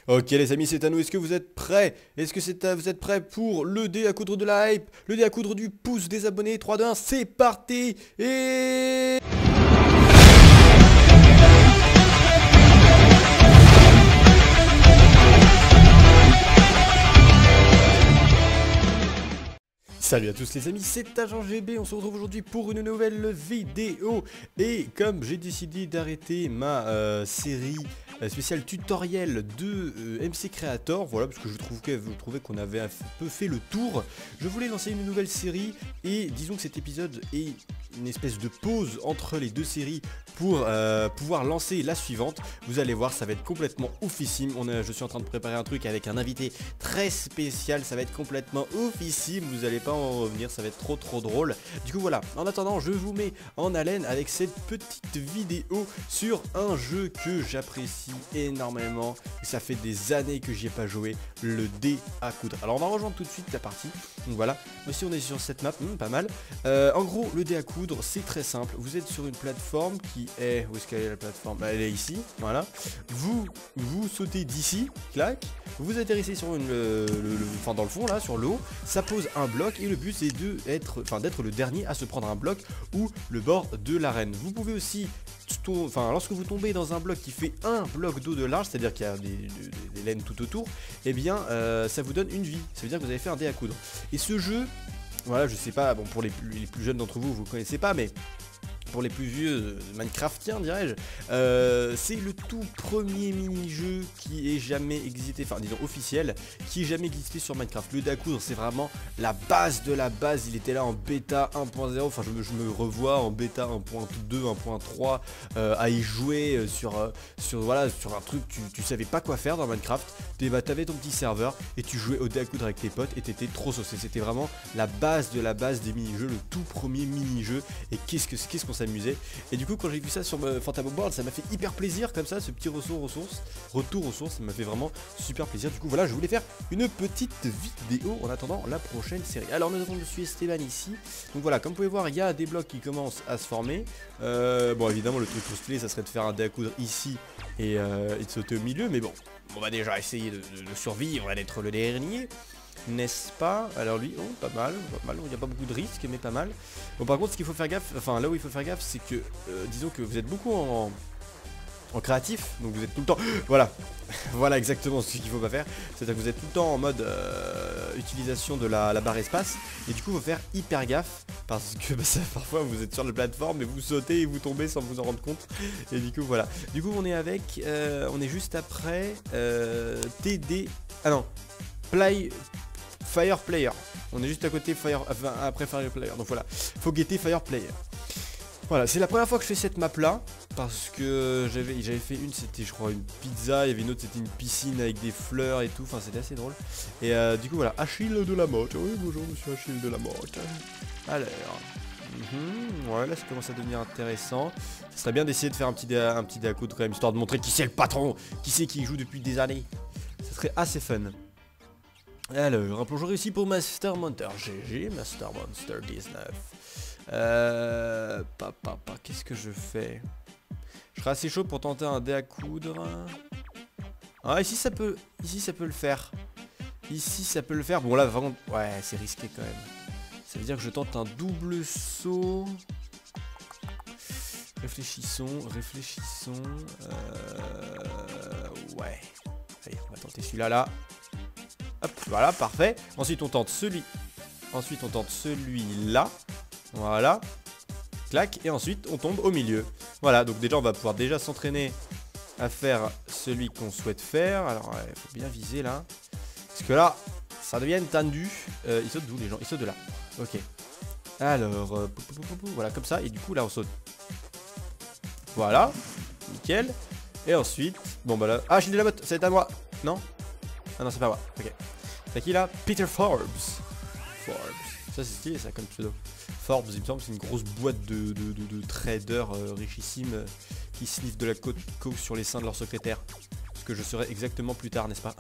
Ok les amis, c'est à nous, est-ce que vous êtes prêts? Vous êtes prêts pour le dé à coudre de la hype? Le dé à coudre du pouce des abonnés? 3, 2, 1, c'est parti! Et... Salut à tous les amis, c'est Agent GB, on se retrouve aujourd'hui pour une nouvelle vidéo. Et comme j'ai décidé d'arrêter ma série spéciale tutoriel de MC Creator, voilà, parce que je trouvais qu'on avait un peu fait le tour, je voulais lancer une nouvelle série. Et disons que cet épisode est une espèce de pause entre les deux séries pour pouvoir lancer la suivante. Vous allez voir, ça va être complètement oufissime. Je suis en train de préparer un truc avec un invité très spécial, ça va être complètement oufissime, vous allez pas en revenir, ça va être trop drôle. Du coup voilà, en attendant je vous mets en haleine avec cette petite vidéo sur un jeu que j'apprécie énormément. Ça fait des années que j'y ai pas joué, le dé à coudre. Alors on va rejoindre tout de suite la partie. Donc voilà, ici on est sur cette map, pas mal. En gros le dé à coudre c'est très simple, vous êtes sur une plateforme qui est, où est-ce qu'elle est la plateforme? Elle est ici, voilà. Vous sautez d'ici, clac, vous atterrissez sur enfin dans le fond là, sur l'eau, ça pose un bloc et le but c'est d'être le dernier à se prendre un bloc ou le bord de l'arène. Vous pouvez aussi, lorsque vous tombez dans un bloc qui fait un bloc d'eau de large, c'est-à-dire qu'il y a des laines tout autour, et bien ça vous donne une vie, ça veut dire que vous avez fait un dé à coudre. Et ce jeu, voilà, je sais pas, bon pour les plus jeunes d'entre vous, vous connaissez pas, mais pour les plus vieux Minecraftiens dirais-je, c'est le tout premier mini-jeu qui ait jamais existé, enfin disons officiel, qui ait jamais existé sur Minecraft. Le dé à coudre c'est vraiment la base de la base, il était là en bêta 1.0, enfin je me revois en bêta 1.2, 1.3 à y jouer sur un truc, tu savais pas quoi faire dans Minecraft, t'avais ton petit serveur et tu jouais au dé à coudre avec tes potes et t'étais trop saucé. C'était vraiment la base de la base des mini-jeux, le tout premier mini-jeu, et qu'est-ce qu'on s'amusait. Et du coup quand j'ai vu ça sur Fantasmo World, ça m'a fait hyper plaisir comme ça, ce petit retour aux sources, ça m'a fait vraiment super plaisir. Du coup voilà, je voulais faire une petite vidéo en attendant la prochaine série. Alors nous avons Monsieur Esteban ici, donc voilà, comme vous pouvez voir il y a des blocs qui commencent à se former. Bon évidemment le truc stylé ça serait de faire un dé à coudre ici et de sauter au milieu, mais bon, on va déjà essayer de survivre et d'être le dernier, n'est-ce pas? Alors lui, oh, pas mal, il n'y a pas beaucoup de risques, mais pas mal. Bon par contre ce qu'il faut faire gaffe, enfin là où il faut faire gaffe, c'est que disons que vous êtes beaucoup en créatif, donc vous êtes tout le temps, voilà exactement ce qu'il faut pas faire, c'est-à-dire que vous êtes tout le temps en mode utilisation de la barre espace, et du coup il faut faire hyper gaffe, parce que parfois vous êtes sur la plateforme et vous sautez et vous tombez sans vous en rendre compte, et du coup voilà. Du coup on est juste après TD, ah non, Fire Player, on est juste à côté après Fire Player, donc voilà, faut guetter Fire Player. Voilà, c'est la première fois que je fais cette map là, parce que j'avais fait une, c'était je crois une pizza, il y avait une autre, c'était une piscine avec des fleurs et tout, enfin c'était assez drôle. Et du coup voilà, Achille de la Motte, oui bonjour monsieur Achille de la Motte. Alors, ouais là ça commence à devenir intéressant. Ce serait bien d'essayer de faire un petit dé à coudre quand même, histoire de montrer qui c'est le patron, qui c'est qui joue depuis des années. Ça serait assez fun. Alors, un plongeon réussi pour Master Monster, GG, Master Monster 19. Qu'est-ce que je fais? Je serais assez chaud pour tenter un dé à coudre. Ah ici ça peut le faire. Ici ça peut le faire. Bon là vraiment, ouais c'est risqué quand même. Ça veut dire que je tente un double saut. Réfléchissons. Ouais. Allez, on va tenter celui-là là. Hop, voilà, parfait. Ensuite on tente celui-là. Voilà. Clac. Et ensuite on tombe au milieu. Voilà, donc déjà on va pouvoir déjà s'entraîner à faire celui qu'on souhaite faire. Alors il faut bien viser là, parce que là ça devient tendu. Ils sautent d'où les gens? Ils sautent de là. Ok. Alors voilà comme ça. Et du coup là on saute. Voilà. Nickel. Et ensuite, bon bah là, ah j'ai de la botte, c'est à moi. Non? Ah non c'est pas moi. Ok. C'est qui là? Peter Forbes. Ça c'est stylé ça comme pseudo. Forbes, il me semble, c'est une grosse boîte de traders richissimes qui sniffent de la coke sur les seins de leur secrétaire. Ce que je serai exactement plus tard, n'est-ce pas?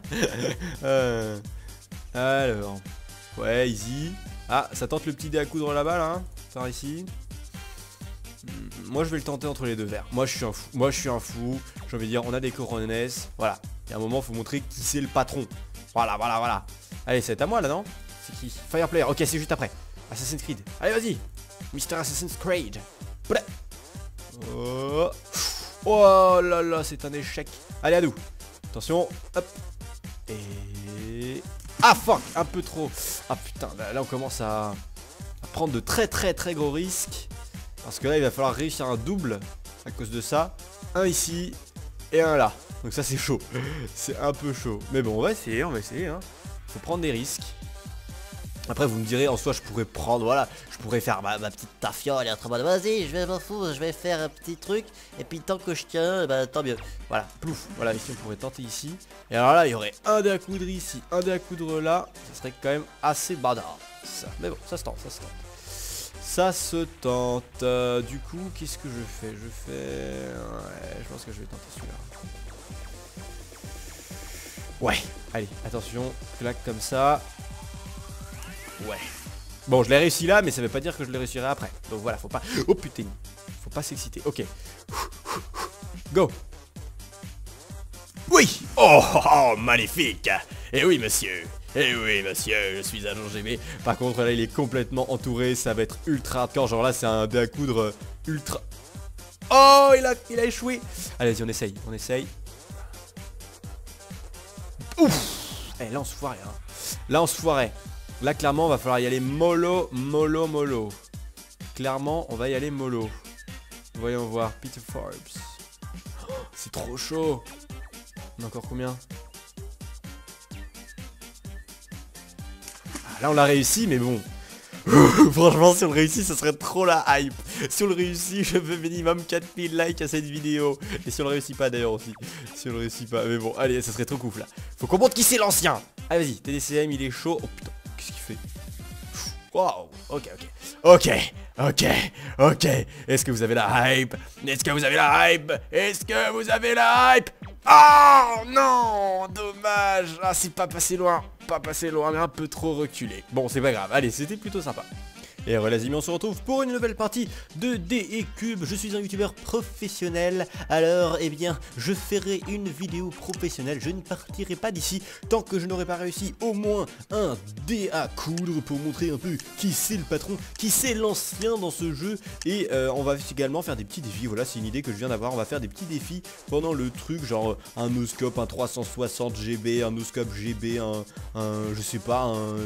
Alors, ouais, easy. Ah, ça tente le petit dé à coudre là-bas, là, hein, par ici. Moi, je vais le tenter entre les deux verres. Moi, je suis un fou. J'ai envie de dire, on a des coronets. Voilà. Il y a un moment, faut montrer qui c'est le patron. Voilà, voilà, voilà. Allez, c'est à moi là, non? C'est qui? Fireplayer, ok, c'est juste après. Assassin's Creed. Allez, vas-y. Mr. Assassin's Creed. Bleh. Oh. Oh là là, c'est un échec. Allez, à nous. Attention, hop. Et... Ah, fuck, un peu trop. Ah, putain, là on commence à prendre de très gros risques. Parce que là, il va falloir réussir un double à cause de ça. Un ici et un là. Donc ça, c'est chaud. C'est un peu chaud. Mais bon, on va essayer, hein. Faut prendre des risques. Après, vous me direz, en soi, je pourrais prendre, voilà, je pourrais faire ma petite tafiole et être en mode, vas-y, je vais m'en foutre, je vais faire un petit truc, et puis tant que je tiens, bah tant mieux. Voilà, plouf, voilà, ici, on pourrait tenter ici. Et alors là, il y aurait un dé à coudre ici, un dé à coudre là, ça serait quand même assez badass. Mais bon, ça se tente, ça se tente. Ça se tente. Du coup, qu'est-ce que je fais? Ouais, je pense que je vais tenter celui-là. Ouais, allez, attention, claque comme ça. Ouais. Bon, je l'ai réussi là, mais ça veut pas dire que je le réussirai après. Donc voilà, faut pas... Oh putain. Faut pas s'exciter. Ok. Go. Oui. Oh, magnifique. Eh oui, monsieur. Eh oui, monsieur, je suis agent GB. Par contre, là, il est complètement entouré. Ça va être ultra hardcore. Genre là, c'est un dé à coudre ultra... Oh, il a échoué. Allez, vas-y, on essaye. Ouf. Eh, là, on se foirait. Hein. Là, on se foirait. Là, clairement, va falloir y aller mollo. Clairement, on va y aller mollo. Voyons voir. Peter Forbes. Oh, c'est trop chaud. On a encore combien? Ah, là, on l'a réussi, mais bon. Franchement, si on le réussit, ça serait trop la hype. Si on le réussit, je veux minimum 4000 likes à cette vidéo. Et si on le réussit pas, d'ailleurs aussi. Si on le réussit pas. Mais bon, allez, ça serait trop cool là. Faut qu'on montre qui c'est l'ancien. Allez, vas-y. TDCM, il est chaud. Oh putain. Qu'est-ce qu'il fait? Wow, ok. Est-ce que vous avez la hype? Oh non, dommage. Ah, c'est pas passé loin, mais un peu trop reculé. Bon, c'est pas grave, allez, c'était plutôt sympa. Et voilà les amis, on se retrouve pour une nouvelle partie de Dés et Cubes. Je suis un youtubeur professionnel, alors eh bien je ferai une vidéo professionnelle. Je ne partirai pas d'ici tant que je n'aurai pas réussi au moins un dé à coudre pour montrer un peu qui c'est le patron, qui c'est l'ancien dans ce jeu. Et on va également faire des petits défis. Voilà, c'est une idée que je viens d'avoir. On va faire des petits défis pendant le truc, genre un noscope, un 360 GB, un noscope GB, je sais pas,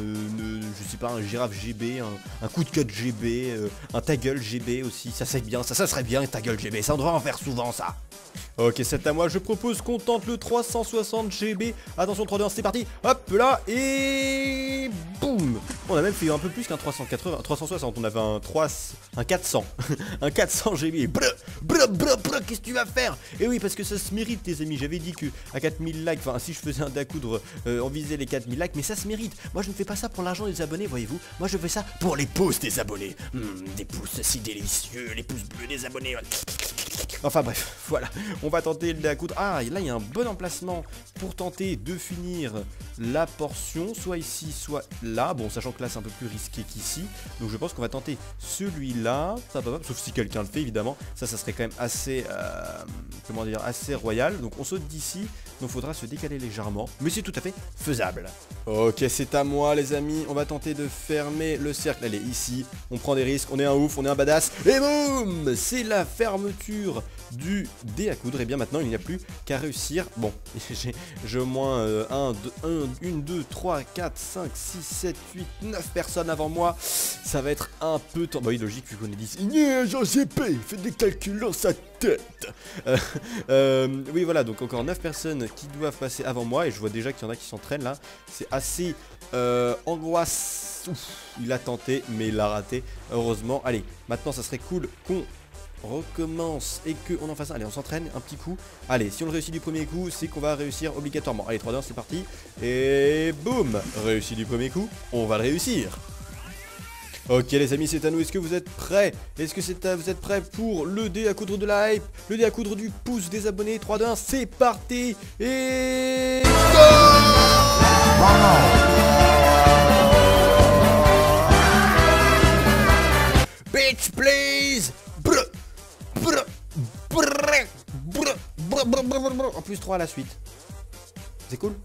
un girafe GB, un coup de cut GB, un ta gueule GB aussi, ça serait bien, ça serait bien ta gueule GB, ça on devrait en faire souvent ça. Ok, c'est à moi, je propose qu'on tente le 360 GB. Attention, 3, 2, 1, c'est parti. Hop là, et boum. On a même fait un peu plus qu'un 360, on avait un 400. Un 400 GB. Qu'est-ce que tu vas faire? Et oui, parce que ça se mérite les amis, j'avais dit que à 4000 likes, enfin si je faisais un dé à coudre, on visait les 4000 likes, mais ça se mérite. Moi je ne fais pas ça pour l'argent des abonnés, voyez-vous. Moi je fais ça pour les pouces des abonnés. Des pouces si délicieux, les pouces bleus des abonnés. Enfin bref, voilà, on va tenter le dé à coudre. Ah, là il y a un bon emplacement pour tenter de finir la portion, soit ici, soit là. Bon, sachant que là c'est un peu plus risqué qu'ici, donc je pense qu'on va tenter celui-là. Ça va pas, sauf si quelqu'un le fait évidemment. Ça serait quand même assez, comment dire, assez royal. Donc on saute d'ici, donc faudra se décaler légèrement, mais c'est tout à fait faisable. Ok, c'est à moi les amis, on va tenter de fermer le cercle. Allez, ici, on prend des risques, on est un ouf, on est un badass, et boum, c'est la fermeture du dé à coudre. Et bien maintenant il n'y a plus qu'à réussir. Bon, j'ai au moins 1, 2, 3, 4, 5, 6, 7, 8, 9 personnes avant moi. Ça va être un peu temps. Bah oui, logique vu qu'on est 10. Jean GP, fait des calculs dans sa tête. Oui voilà, donc encore 9 personnes qui doivent passer avant moi. Et je vois déjà qu'il y en a qui s'entraînent là. C'est assez angoisse. Ouf, il a tenté mais il l'a raté. Heureusement. Allez, maintenant ça serait cool qu'on recommence et qu'on en fasse un. Allez, on s'entraîne un petit coup. Allez, si on le réussit du premier coup, c'est qu'on va réussir obligatoirement. Allez, 3, 2, 1, c'est parti. Et boum, réussi du premier coup, on va le réussir. Ok les amis, c'est à nous, est-ce que vous êtes prêts? Est-ce que vous êtes prêts pour le dé à coudre de la hype? Le dé à coudre du pouce des abonnés? 3, 2, 1, c'est parti. Et... Bitch please. En plus 3 à la suite. c'est cool.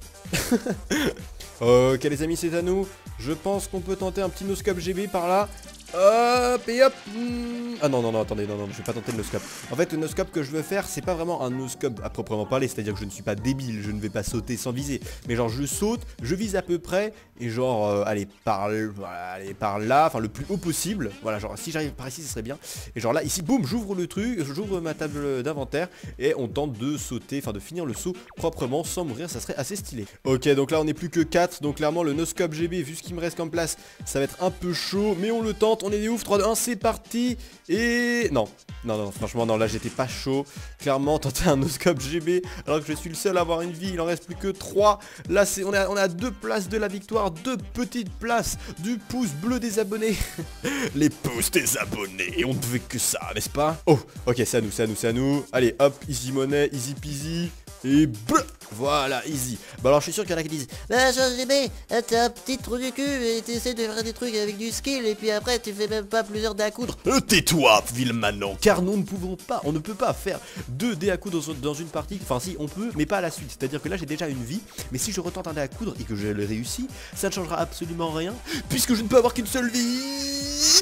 Ok les amis, c'est à nous. Je pense qu'on peut tenter un petit no-scope GB par là. Hop et hop. Ah non, attendez, non, je vais pas tenter le no-scope. En fait, le no-scope que je veux faire, c'est pas vraiment un no-scope à proprement parler, c'est-à-dire que je ne suis pas débile, je ne vais pas sauter sans viser. Mais genre, je saute, je vise à peu près, et genre, allez, par là, enfin le plus haut possible. Voilà, genre, si j'arrive par ici, ce serait bien. Et genre là, ici, boum, j'ouvre le truc, j'ouvre ma table d'inventaire, et on tente de sauter, enfin de finir le saut proprement, sans mourir, ça serait assez stylé. Ok, donc là, on n'est plus que 4, donc clairement, le no-scope GB, vu ce qui me reste comme place, ça va être un peu chaud, mais on le tente. On est des ouf, 3, 2, 1, c'est parti. Et non, franchement non, là j'étais pas chaud. Clairement, tenter un no-scope GB alors que je suis le seul à avoir une vie, il en reste plus que 3. Là on est à 2 places de la victoire, 2 petites places du pouce bleu des abonnés. Les pouces des abonnés, et on ne veut que ça, n'est-ce pas? Oh, ok, c'est à nous. Allez, hop, easy money, easy peasy. Et bleu. Voilà, easy. Bah alors je suis sûr qu'il y en a qui disent Bah JB, t'es un petit trou du cul et t'essaies de faire des trucs avec du skill et puis après tu fais même pas plusieurs dés à coudre. Tais-toi, Villemanon. Car nous ne pouvons pas, on ne peut pas faire 2 dés à coudre dans une partie. Enfin si, on peut, mais pas à la suite. C'est-à-dire que là j'ai déjà une vie, mais si je retente un dé à coudre et que je le réussis, ça ne changera absolument rien, puisque je ne peux avoir qu'une seule vie.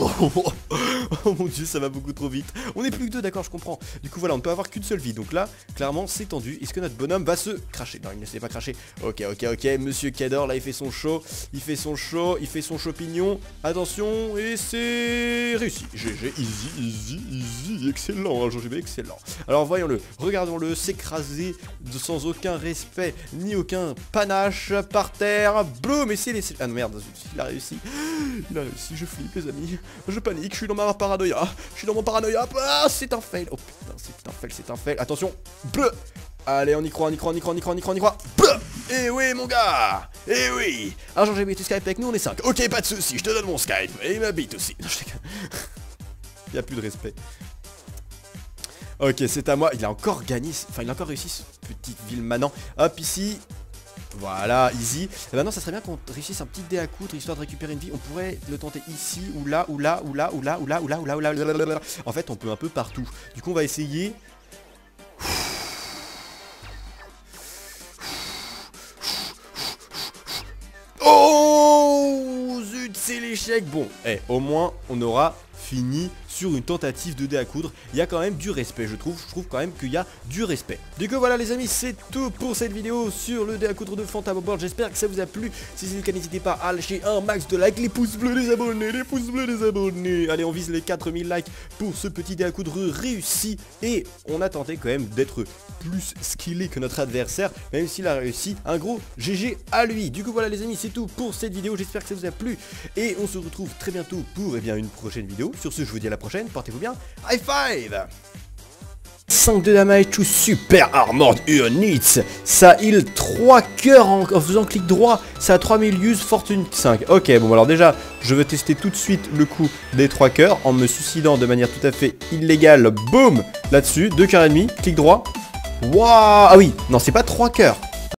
Oh mon dieu, ça va beaucoup trop vite. On est plus que 2, d'accord, je comprends. Du coup voilà, on ne peut avoir qu'une seule vie. Donc là, clairement, c'est tendu. Est-ce que notre bonhomme va se cracher? Non, il ne s'est pas craché. Ok, Monsieur Cador, là, il fait son show. Il fait son champignon. Attention, et c'est réussi. GG, easy. Excellent, hein, GG, excellent. Alors voyons-le, regardons-le s'écraser sans aucun respect, ni aucun panache par terre. Bleu, mais c'est les... Ah non, merde, il a réussi. Je flippe, les amis. Je panique, je suis dans ma paranoïa. Ah, c'est un fail. Oh putain, c'est un fail. Attention, bleu. Allez, on y croit. Bleu. Eh oui, mon gars. Eh oui. Alors, j'ai mis tu Skype avec nous, on est 5. Ok, pas de soucis, je te donne mon Skype. Et ma bite aussi. Non, il n'y a plus de respect. Ok, c'est à moi. Il a encore gagné. Enfin, il a encore réussi ce petit Villemanon. Hop, ici. Voilà, easy. Et maintenant, ça serait bien qu'on réussisse un petit dé à coudre histoire de récupérer une vie. On pourrait le tenter ici, ou là. En fait, on peut un peu partout. Du coup, on va essayer. Oh zut, c'est l'échec. Bon, au moins, on aura fini sur une tentative de dé à coudre. Il y a quand même du respect, je trouve quand même qu'il y a du respect. Du coup voilà les amis, c'est tout pour cette vidéo sur le dé à coudre de Phantom Board. J'espère que ça vous a plu. Si c'est le cas, n'hésitez pas à lâcher un max de likes, les pouces bleus des abonnés, Allez, on vise les 4000 likes pour ce petit dé à coudre réussi. Et on a tenté quand même d'être plus skillé que notre adversaire, même s'il a réussi. Un gros GG à lui. Du coup voilà les amis, c'est tout pour cette vidéo. J'espère que ça vous a plu. Et on se retrouve très bientôt pour une prochaine vidéo. Sur ce, je vous dis à la prochaine, portez-vous bien, high five. 5 de damage to super armored units. Ça heal 3 cœurs en faisant clic droit. Ça a 3000 use, fortune 5. Ok, bon alors déjà, je vais tester tout de suite le coup des 3 cœurs en me suicidant de manière tout à fait illégale. Boum, là-dessus, 2 cœurs et demi, clic droit. Waouh. Ah oui, non, c'est pas 3 cœurs.